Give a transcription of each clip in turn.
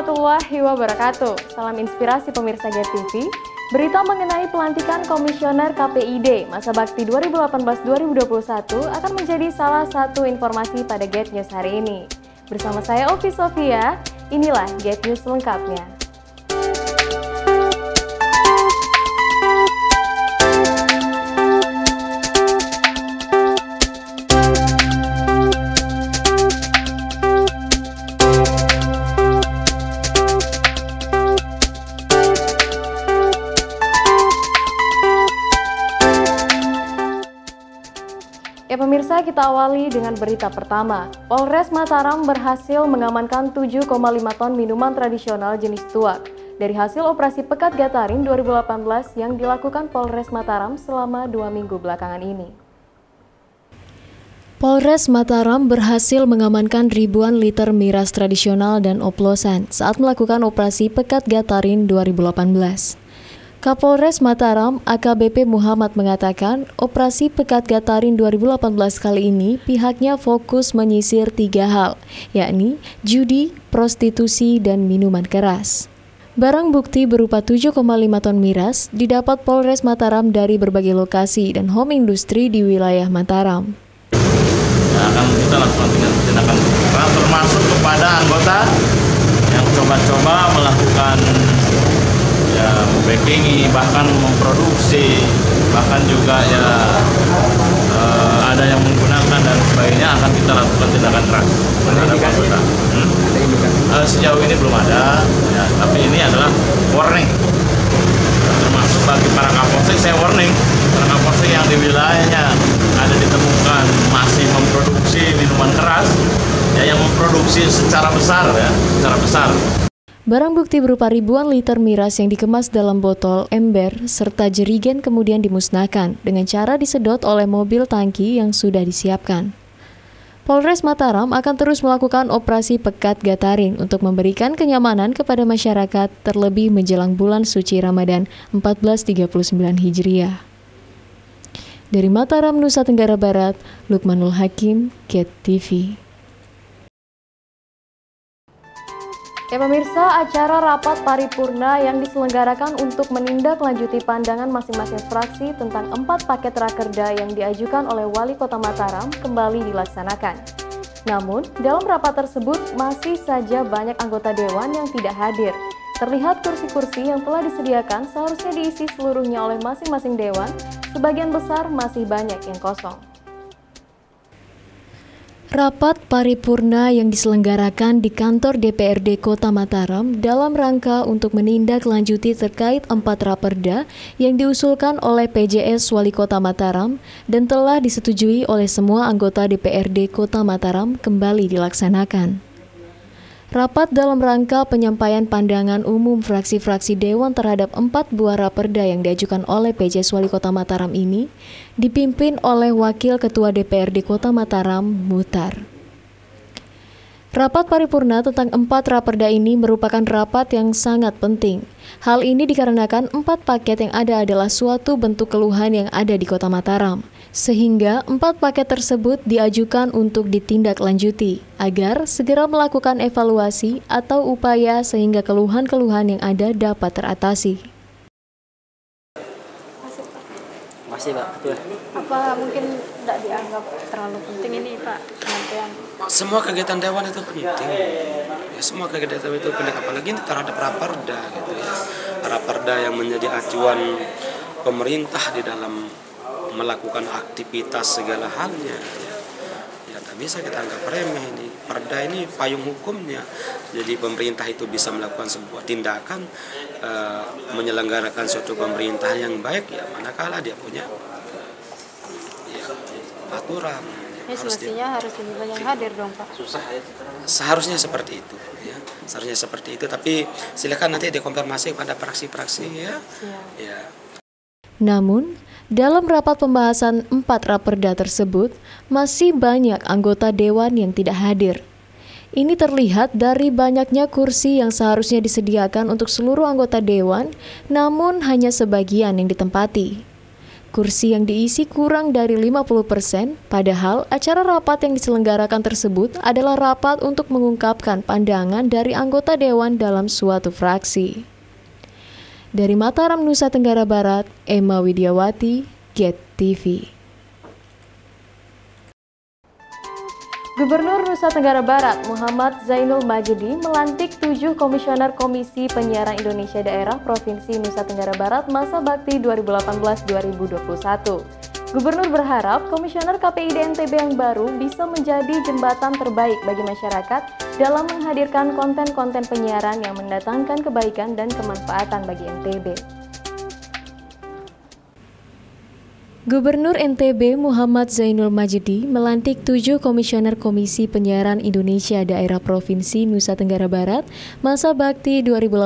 warahmatullahi wabarakatuh. Salam inspirasi pemirsa GET TV. Berita mengenai pelantikan Komisioner KPID masa bakti 2018-2021 akan menjadi salah satu informasi pada GET News hari ini. Bersama saya Ovi Sofia, inilah GET News lengkapnya. Ya pemirsa, kita awali dengan berita pertama. Polres Mataram berhasil mengamankan 7,5 ton minuman tradisional jenis tuak dari hasil operasi Pekat Gatarin 2018 yang dilakukan Polres Mataram selama 2 minggu belakangan ini. Polres Mataram berhasil mengamankan ribuan liter miras tradisional dan oplosan saat melakukan operasi Pekat Gatarin 2018. Kapolres Mataram AKBP Muhammad mengatakan operasi Pekat Gatarin 2018 kali ini pihaknya fokus menyisir 3 hal, yakni judi, prostitusi, dan minuman keras. Barang bukti berupa 7,5 ton miras didapat Polres Mataram dari berbagai lokasi dan home industri di wilayah Mataram. Akan kita lakukan tindakan termasuk kepada anggota yang coba-coba melakukan backing, bahkan memproduksi, bahkan juga ada yang menggunakan dan sebagainya, akan kita lakukan tindakan keras terhadap anggota. Sejauh ini belum ada, tapi ini adalah warning. Termasuk bagi para kapolsek, saya warning para kapolsek yang di wilayahnya ada ditemukan masih memproduksi minuman keras, yang memproduksi secara besar, secara besar. Barang bukti berupa ribuan liter miras yang dikemas dalam botol, ember, serta jerigen kemudian dimusnahkan dengan cara disedot oleh mobil tangki yang sudah disiapkan. Polres Mataram akan terus melakukan operasi Pekat Gatarin untuk memberikan kenyamanan kepada masyarakat terlebih menjelang bulan suci Ramadan 1439 Hijriah. Dari Mataram, Nusa Tenggara Barat, Lukmanul Hakim, GET TV. Ya pemirsa, acara rapat paripurna yang diselenggarakan untuk menindaklanjuti pandangan masing-masing fraksi tentang 4 paket rakerda yang diajukan oleh Wali Kota Mataram kembali dilaksanakan. Namun, dalam rapat tersebut masih saja banyak anggota dewan yang tidak hadir. Terlihat kursi-kursi yang telah disediakan seharusnya diisi seluruhnya oleh masing-masing dewan, sebagian besar masih banyak yang kosong. Rapat paripurna yang diselenggarakan di kantor DPRD Kota Mataram dalam rangka untuk menindaklanjuti terkait 4 raperda yang diusulkan oleh PJS Wali Kota Mataram dan telah disetujui oleh semua anggota DPRD Kota Mataram kembali dilaksanakan. Rapat dalam rangka penyampaian pandangan umum fraksi-fraksi Dewan terhadap 4 buah raperda yang diajukan oleh PJS Wali Kota Mataram ini dipimpin oleh Wakil Ketua DPRD Kota Mataram, Muhtar. Rapat paripurna tentang 4 raperda ini merupakan rapat yang sangat penting. Hal ini dikarenakan 4 paket yang ada adalah suatu bentuk keluhan yang ada di Kota Mataram, sehingga 4 paket tersebut diajukan untuk ditindaklanjuti agar segera melakukan evaluasi atau upaya sehingga keluhan-keluhan yang ada dapat teratasi. Masih Pak, betul. Apa mungkin tidak dianggap terlalu penting ini Pak penyampaian? Semua kegiatan dewan itu penting. Ya, semua kegiatan itu penting, apalagi terhadap raperda gitu ya. Raperda yang menjadi acuan pemerintah di dalam melakukan aktivitas segala halnya. Ya tak bisa kita anggap remeh ini. Perda ini payung hukumnya. Jadi pemerintah itu bisa melakukan sebuah tindakan menyelenggarakan suatu pemerintahan yang baik ya manakala dia punya aturan. Ini semestinya harus lebih banyak hadir dong Pak. Seharusnya seperti itu ya. Seharusnya seperti itu, tapi silakan nanti dikonfirmasi kepada praksi-praksi ya. Ya. Namun, dalam rapat pembahasan 4 raperda tersebut, masih banyak anggota dewan yang tidak hadir. Ini terlihat dari banyaknya kursi yang seharusnya disediakan untuk seluruh anggota dewan, namun hanya sebagian yang ditempati. Kursi yang diisi kurang dari 50%, padahal acara rapat yang diselenggarakan tersebut adalah rapat untuk mengungkapkan pandangan dari anggota dewan dalam suatu fraksi. Dari Mataram, Nusa Tenggara Barat, Emma Widiawati, Get TV. Gubernur Nusa Tenggara Barat Muhammad Zainul Majdi melantik 7 komisioner Komisi Penyiaran Indonesia Daerah Provinsi Nusa Tenggara Barat masa bakti 2018-2021. Gubernur berharap komisioner KPID NTB yang baru bisa menjadi jembatan terbaik bagi masyarakat dalam menghadirkan konten-konten penyiaran yang mendatangkan kebaikan dan kemanfaatan bagi NTB. Gubernur NTB Muhammad Zainul Majdi melantik 7 komisioner Komisi Penyiaran Indonesia Daerah Provinsi Nusa Tenggara Barat masa bakti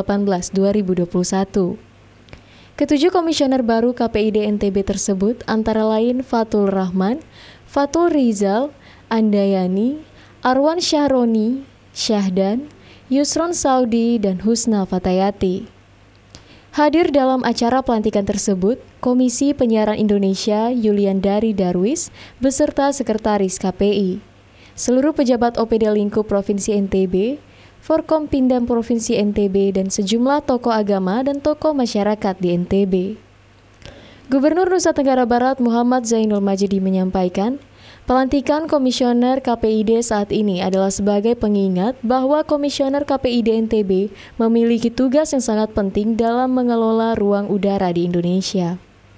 2018-2021. Ketujuh komisioner baru KPID NTB tersebut antara lain Fatul Rahman, Fatul Rizal, Andayani, Arwan Syahroni, Syahdan, Yusron Saudi, dan Husna Fatayati. Hadir dalam acara pelantikan tersebut, Komisi Penyiaran Indonesia Yuliandari Darwis beserta Sekretaris KPI, seluruh pejabat OPD Lingkup Provinsi NTB, Forkompindam Provinsi NTB, dan sejumlah tokoh agama dan tokoh masyarakat di NTB. Gubernur Nusa Tenggara Barat Muhammad Zainul Majdi menyampaikan, pelantikan komisioner KPID saat ini adalah sebagai pengingat bahwa komisioner KPID NTB memiliki tugas yang sangat penting dalam mengelola ruang udara di Indonesia.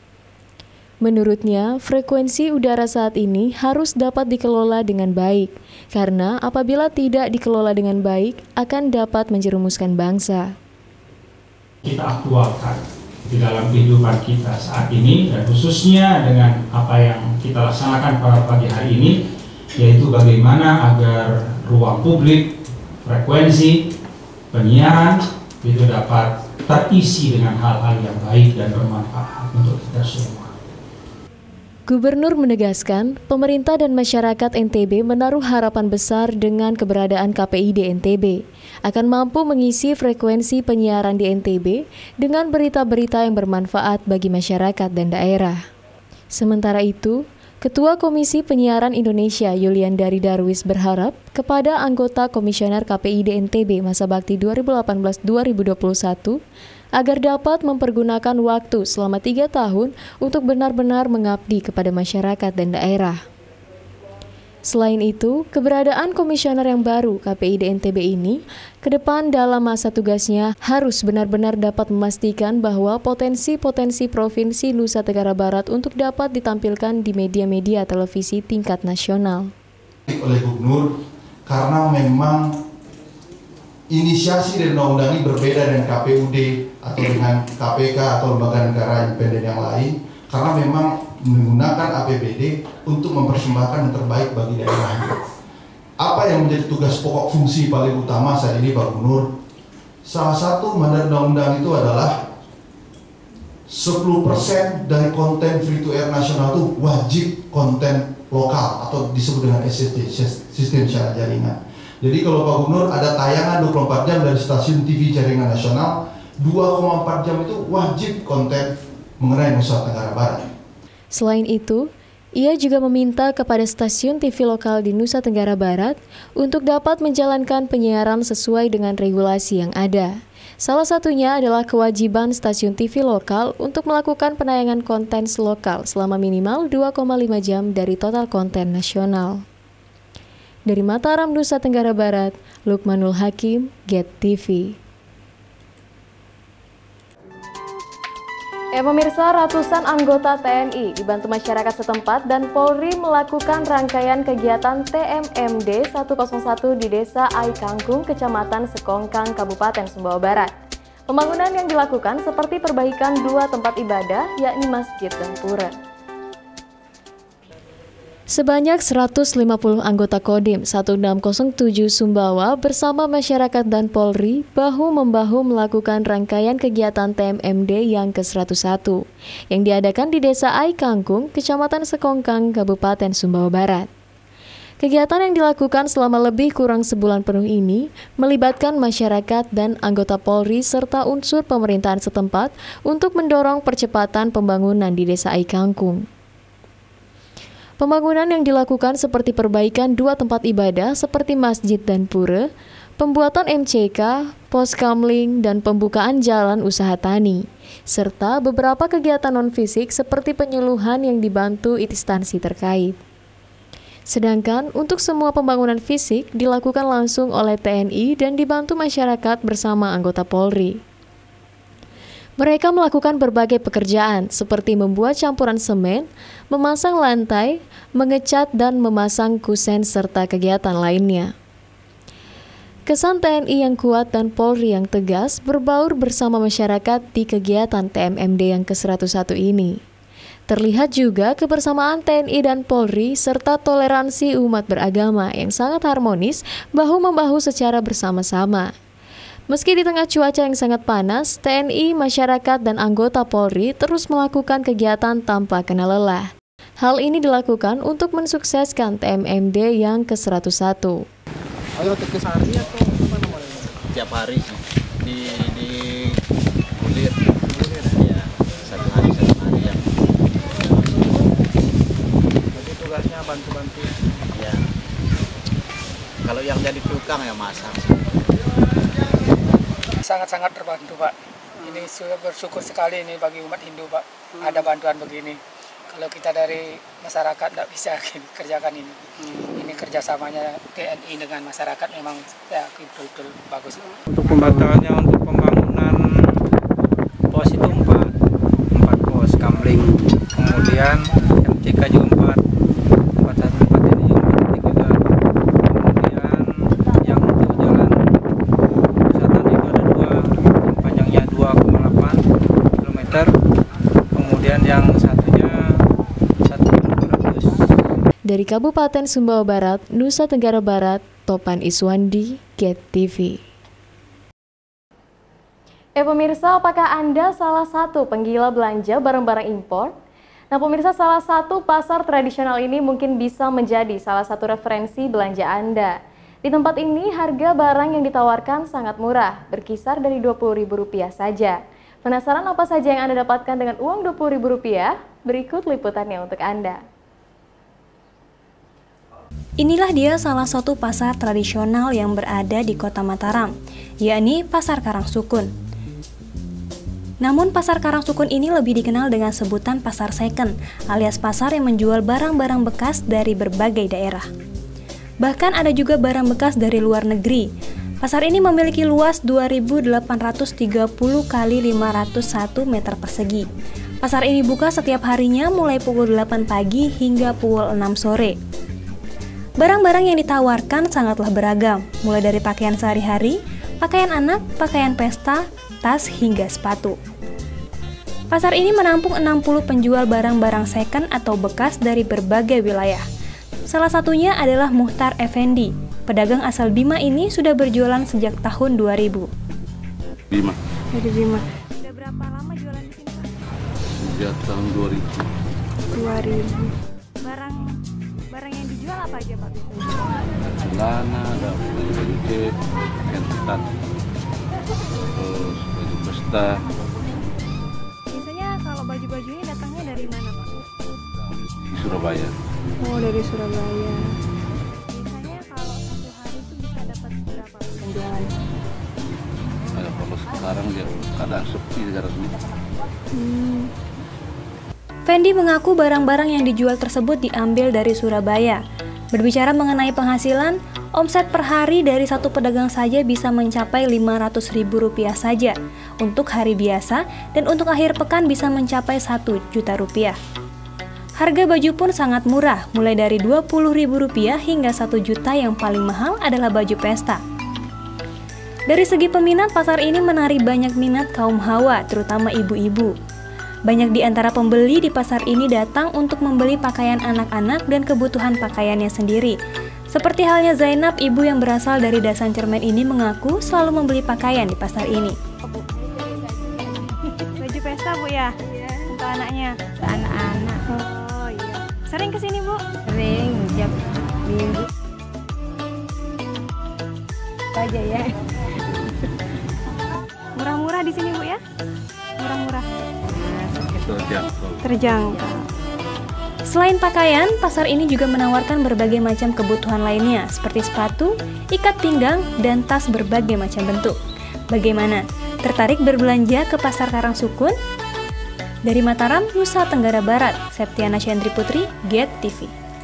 Menurutnya, frekuensi udara saat ini harus dapat dikelola dengan baik, karena apabila tidak dikelola dengan baik akan dapat menjerumuskan bangsa. Kita aktualkan di dalam kehidupan kita saat ini, dan khususnya dengan apa yang kita laksanakan pada pagi hari ini, yaitu bagaimana agar ruang publik, frekuensi, penyiaran itu dapat terisi dengan hal-hal yang baik dan bermanfaat untuk kita semua. Gubernur menegaskan, pemerintah dan masyarakat NTB menaruh harapan besar dengan keberadaan KPID NTB, akan mampu mengisi frekuensi penyiaran di NTB dengan berita-berita yang bermanfaat bagi masyarakat dan daerah. Sementara itu, Ketua Komisi Penyiaran Indonesia Yuliandari Darwis berharap kepada anggota Komisioner KPID NTB masa bakti 2018-2021 agar dapat mempergunakan waktu selama 3 tahun untuk benar-benar mengabdi kepada masyarakat dan daerah. Selain itu, keberadaan komisioner yang baru KPID NTB ini ke depan dalam masa tugasnya harus benar-benar dapat memastikan bahwa potensi-potensi Provinsi Nusa Tenggara Barat untuk dapat ditampilkan di media-media televisi tingkat nasional. Oleh Gubernur, karena memang inisiasi dari undang-undang ini berbeda dengan KPUD atau dengan KPK atau lembaga negara independen yang lain, karena memang menggunakan APBD untuk mempersembahkan yang terbaik bagi daerah. Apa yang menjadi tugas pokok fungsi paling utama saat ini Pak Gubernur? Salah satu mandat undang-undang itu adalah 10% dari konten free to air nasional itu wajib konten lokal atau disebut dengan SST, sistem siaran jaringan. Jadi kalau Pak Gubernur ada tayangan 24 jam dari stasiun TV jaringan nasional, 2,4 jam itu wajib konten mengenai Nusa Tenggara Barat. Selain itu, ia juga meminta kepada stasiun TV lokal di Nusa Tenggara Barat untuk dapat menjalankan penyiaran sesuai dengan regulasi yang ada. Salah satunya adalah kewajiban stasiun TV lokal untuk melakukan penayangan konten lokal selama minimal 2,5 jam dari total konten nasional. Dari Mataram, Nusa Tenggara Barat, Lukmanul Hakim, Get TV. Pemirsa, ratusan anggota TNI dibantu masyarakat setempat dan Polri melakukan rangkaian kegiatan TMMD 101 di Desa Ai Kangkung, Kecamatan Sekongkang, Kabupaten Sumbawa Barat. Pembangunan yang dilakukan seperti perbaikan 2 tempat ibadah, yakni masjid dan pura. Sebanyak 150 anggota Kodim 1607 Sumbawa bersama masyarakat dan Polri bahu-membahu melakukan rangkaian kegiatan TMMD yang ke-101 yang diadakan di Desa Ai Kangkung, Kecamatan Sekongkang, Kabupaten Sumbawa Barat. Kegiatan yang dilakukan selama lebih kurang sebulan penuh ini melibatkan masyarakat dan anggota Polri serta unsur pemerintahan setempat untuk mendorong percepatan pembangunan di Desa Aikangkung. Pembangunan yang dilakukan seperti perbaikan 2 tempat ibadah seperti masjid dan pura, pembuatan MCK, pos kamling, dan pembukaan jalan usaha tani, serta beberapa kegiatan non-fisik seperti penyuluhan yang dibantu instansi terkait. Sedangkan untuk semua pembangunan fisik dilakukan langsung oleh TNI dan dibantu masyarakat bersama anggota Polri. Mereka melakukan berbagai pekerjaan seperti membuat campuran semen, memasang lantai, mengecat dan memasang kusen serta kegiatan lainnya. Kesan TNI yang kuat dan Polri yang tegas berbaur bersama masyarakat di kegiatan TMMD yang ke-101 ini. Terlihat juga kebersamaan TNI dan Polri serta toleransi umat beragama yang sangat harmonis bahu-membahu secara bersama-sama. Meski di tengah cuaca yang sangat panas, TNI, masyarakat, dan anggota Polri terus melakukan kegiatan tanpa kena lelah. Hal ini dilakukan untuk mensukseskan TMMD yang ke-101. Tiap hari di kulit ya, satu hari ya. Jadi tugasnya bantu-bantu Ya. Kalau yang jadi tukang ya masak. sangat-sangat terbantu, Pak. Ini sudah bersyukur sekali ini bagi umat Hindu, Pak. Ada bantuan begini. Kalau kita dari masyarakat tidak bisa kerjakan ini. Ini kerjasamanya TNI dengan masyarakat memang ya betul-betul bagus. Untuk pembatalannya untuk pembangunan pos itu 4 pos kamling, kemudian MCK juga 4 ini juga 4 kemudian yang untuk jalan wisata itu ada 2, yang panjangnya 2,8 km, kemudian yang satunya 1,200. Dari Kabupaten Sumbawa Barat, Nusa Tenggara Barat, Topan Iswandi, GET TV. Pemirsa, apakah Anda salah satu penggila belanja barang-barang impor? Nah pemirsa, salah satu pasar tradisional ini mungkin bisa menjadi salah satu referensi belanja Anda. Di tempat ini harga barang yang ditawarkan sangat murah, berkisar dari Rp20.000 saja. Penasaran apa saja yang Anda dapatkan dengan uang Rp20.000? Berikut liputannya untuk Anda. Inilah dia salah satu pasar tradisional yang berada di Kota Mataram, yakni Pasar Karangsukun. Namun pasar Karangsukun ini lebih dikenal dengan sebutan pasar second, alias pasar yang menjual barang-barang bekas dari berbagai daerah. Bahkan ada juga barang bekas dari luar negeri. Pasar ini memiliki luas 2.830 x 501 meter persegi. Pasar ini buka setiap harinya mulai pukul 8 pagi hingga pukul 6 sore. Barang-barang yang ditawarkan sangatlah beragam, mulai dari pakaian sehari-hari, pakaian anak, pakaian pesta, tas hingga sepatu. Pasar ini menampung 60 penjual barang-barang second atau bekas dari berbagai wilayah. Salah satunya adalah Muhtar Effendi. Pedagang asal Bima ini sudah berjualan sejak tahun 2000. Bima. Dari Bima. Sudah berapa lama jualan di sini, Pak? Sejak tahun 2000. 2000. Barang yang dijual apa aja, Pak? Celana, ada baju kek, pakaian ketat, terus baju pesta. Biasanya kalau baju-baju ini datangnya dari mana, Pak? Di Surabaya. Oh, dari Surabaya. Biasanya kalau satu hari itu bisa dapat berapa penjualan? Ada kalau sekarang dia keadaan sepi sekarang ini. Fendi mengaku barang-barang yang dijual tersebut diambil dari Surabaya. Berbicara mengenai penghasilan, omset per hari dari satu pedagang saja bisa mencapai Rp500.000 saja untuk hari biasa, dan untuk akhir pekan bisa mencapai Rp1 juta. Harga baju pun sangat murah, mulai dari Rp20.000 hingga Rp1 juta. Yang paling mahal adalah baju pesta. Dari segi peminat, pasar ini menarik banyak minat kaum hawa, terutama ibu-ibu. Banyak di antara pembeli di pasar ini datang untuk membeli pakaian anak-anak dan kebutuhan pakaiannya sendiri. Seperti halnya Zainab, ibu yang berasal dari Dasan Cermen ini mengaku selalu membeli pakaian di pasar ini. Baju pesta, Bu, ya? Untuk anaknya? Anak-anak. Oh iya. Sering kesini, Bu? Sering, tiap Minggu aja ya. Murah-murah di sini Bu ya? Murah-murah. Terjangkau. Selain pakaian, pasar ini juga menawarkan berbagai macam kebutuhan lainnya seperti sepatu, ikat pinggang, dan tas berbagai macam bentuk. Bagaimana? Tertarik berbelanja ke Pasar Karangsukun? Dari Mataram, Nusa Tenggara Barat, Septiana Shendri Putri, GET TV.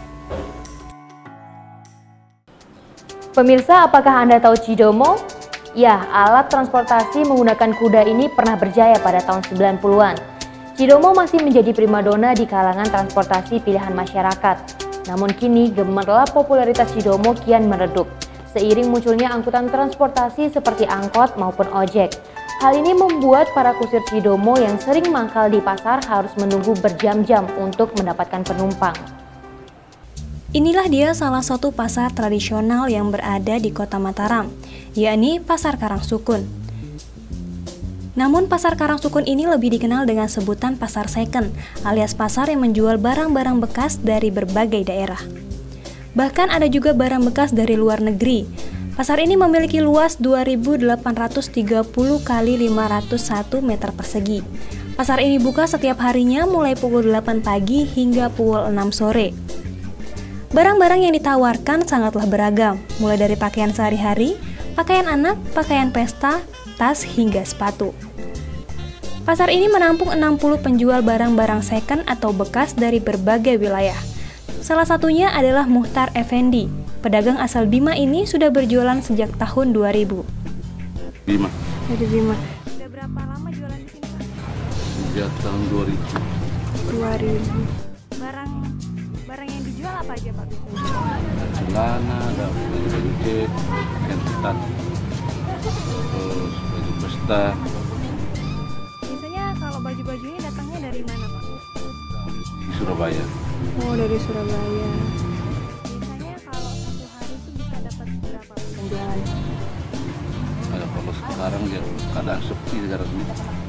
Pemirsa, apakah Anda tahu Cidomo? Ya, alat transportasi menggunakan kuda ini pernah berjaya pada tahun 90-an. Cidomo masih menjadi primadona di kalangan transportasi pilihan masyarakat. Namun kini gemerlap popularitas Cidomo kian meredup, seiring munculnya angkutan transportasi seperti angkot maupun ojek. Hal ini membuat para kusir Cidomo yang sering mangkal di pasar harus menunggu berjam-jam untuk mendapatkan penumpang. Inilah dia salah satu pasar tradisional yang berada di Kota Mataram, yakni Pasar Karangsukun. Namun Pasar Karangsukun ini lebih dikenal dengan sebutan Pasar Second, alias pasar yang menjual barang-barang bekas dari berbagai daerah. Bahkan ada juga barang bekas dari luar negeri. Pasar ini memiliki luas 2.830 x 501 meter persegi. Pasar ini buka setiap harinya mulai pukul 8 pagi hingga pukul 6 sore. Barang-barang yang ditawarkan sangatlah beragam, mulai dari pakaian sehari-hari, pakaian anak, pakaian pesta, tas, hingga sepatu. Pasar ini menampung 60 penjual barang-barang second atau bekas dari berbagai wilayah. Salah satunya adalah Muhtar Effendi. Pedagang asal Bima ini sudah berjualan sejak tahun 2000. Bima. Dari Bima. Sudah berapa lama jualan di sini, Pak? Sejak tahun 2000. 2000. Barang yang dijual apa aja, Pak? Celana, ada baju kek, kain ketat, terus baju pesta. Biasanya kalau baju-baju ini datangnya dari mana, Pak? Di Surabaya. Oh, dari Surabaya. Biasanya kalau satu hari itu bisa dapat berapa penjualan? Ada kalau sekarang dia kadang sepi sekarang ini.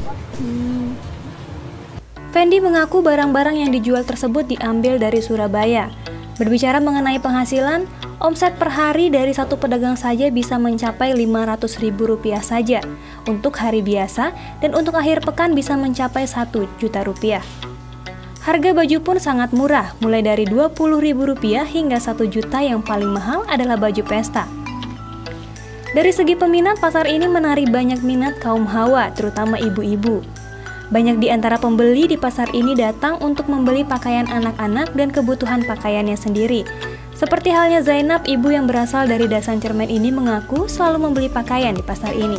Fendi mengaku barang-barang yang dijual tersebut diambil dari Surabaya. Berbicara mengenai penghasilan, omset per hari dari satu pedagang saja bisa mencapai Rp500.000 saja untuk hari biasa, dan untuk akhir pekan bisa mencapai Rp1 juta. Harga baju pun sangat murah, mulai dari Rp20.000 hingga Rp1 juta. Yang paling mahal adalah baju pesta. Dari segi peminat, pasar ini menarik banyak minat kaum hawa, terutama ibu-ibu. Banyak di antara pembeli di pasar ini datang untuk membeli pakaian anak-anak dan kebutuhan pakaiannya sendiri. Seperti halnya Zainab, ibu yang berasal dari Dasan Cermen ini mengaku selalu membeli pakaian di pasar ini.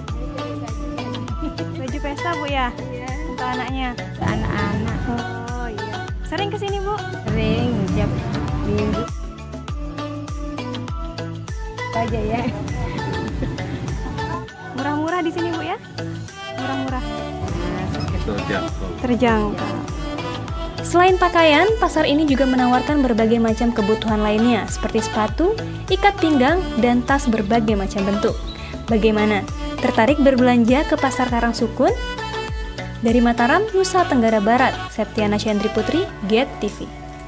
Baju pesta, Bu, ya? Untuk anaknya? Anak-anak. Oh iya. Sering kesini, Bu? Sering, tiap minggu aja ya. Murah-murah di sini, Bu, ya? Murah-murah. Terjangkau. Selain pakaian, pasar ini juga menawarkan berbagai macam kebutuhan lainnya seperti sepatu, ikat pinggang, dan tas berbagai macam bentuk. Bagaimana? Tertarik berbelanja ke Pasar Karangsukun? Dari Mataram, Nusa Tenggara Barat, Septiana Shendri Putri, GET TV.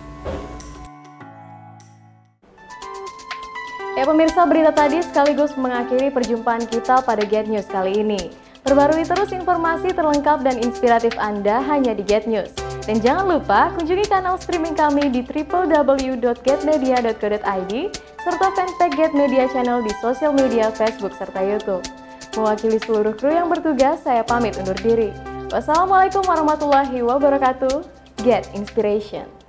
Ya pemirsa, berita tadi sekaligus mengakhiri perjumpaan kita pada GET News kali ini. Perbarui terus informasi terlengkap dan inspiratif Anda hanya di GET News. Dan jangan lupa kunjungi kanal streaming kami di www.getmedia.co.id serta fanpage GET Media Channel di sosial media Facebook serta YouTube. Mewakili seluruh kru yang bertugas, saya pamit undur diri. Wassalamualaikum warahmatullahi wabarakatuh. GET Inspiration.